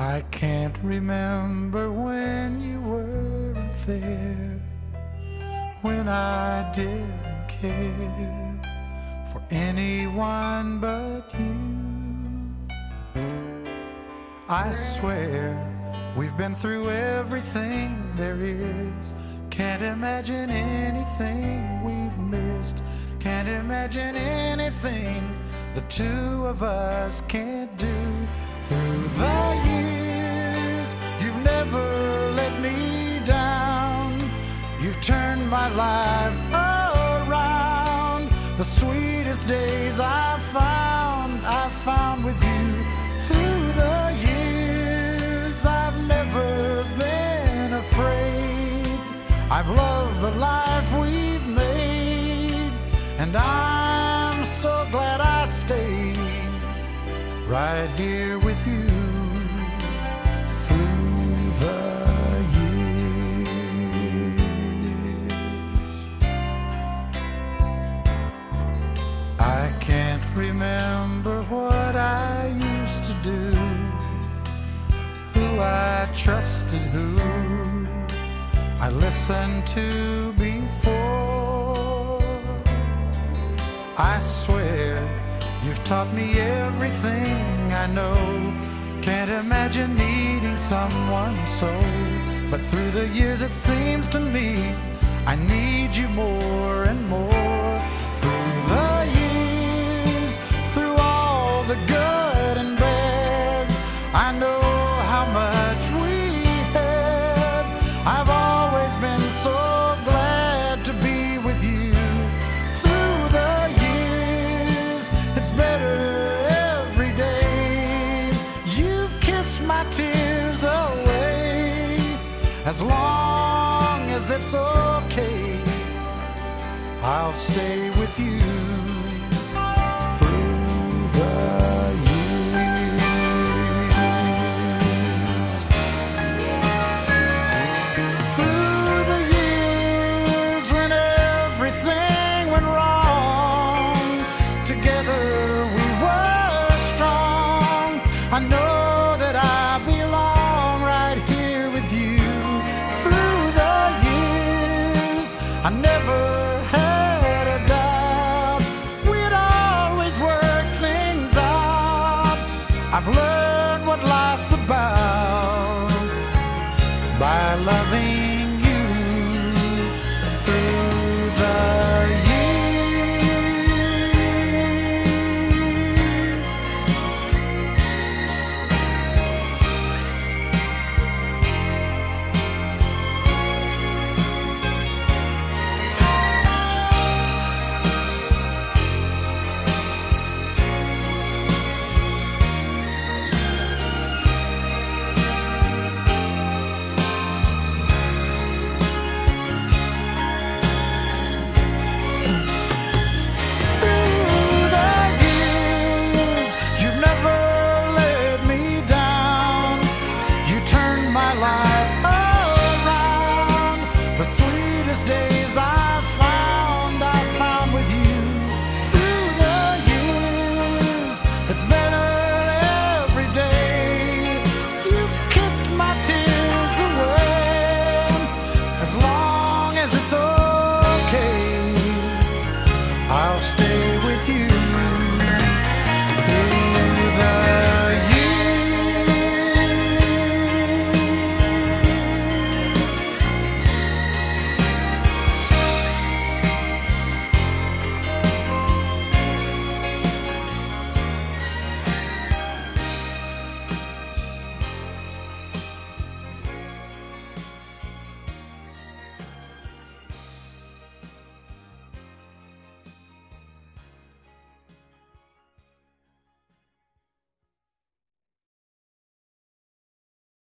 I can't remember when you weren't there, when I didn't care for anyone but you. I swear we've been through everything there is. Can't imagine anything we've missed. Can't imagine anything the two of us can't do. Through the years, you've never let me down. You've turned my life around. The sweetest days I've found with you. Through the years, I've never been afraid. I've loved the life we've made, and I'm so glad I stayed right here with you through the years. I can't remember what I used to do, who I trusted, who I listened to before. I swear you've taught me everything I know. Can't imagine needing someone so. But through the years it seems to me I need you more and more. Through the years, through all the good and bad, I know how much we had. I've always been so glad to be with you. Through the years, it's better every day. You've kissed my tears away. As long as it's okay, I'll stay with you through the years. Through the years when everything went wrong, together we were strong. I know that I belong right here with you. Through the years, I never had a doubt we'd always work things out. I've learned what life's about by loving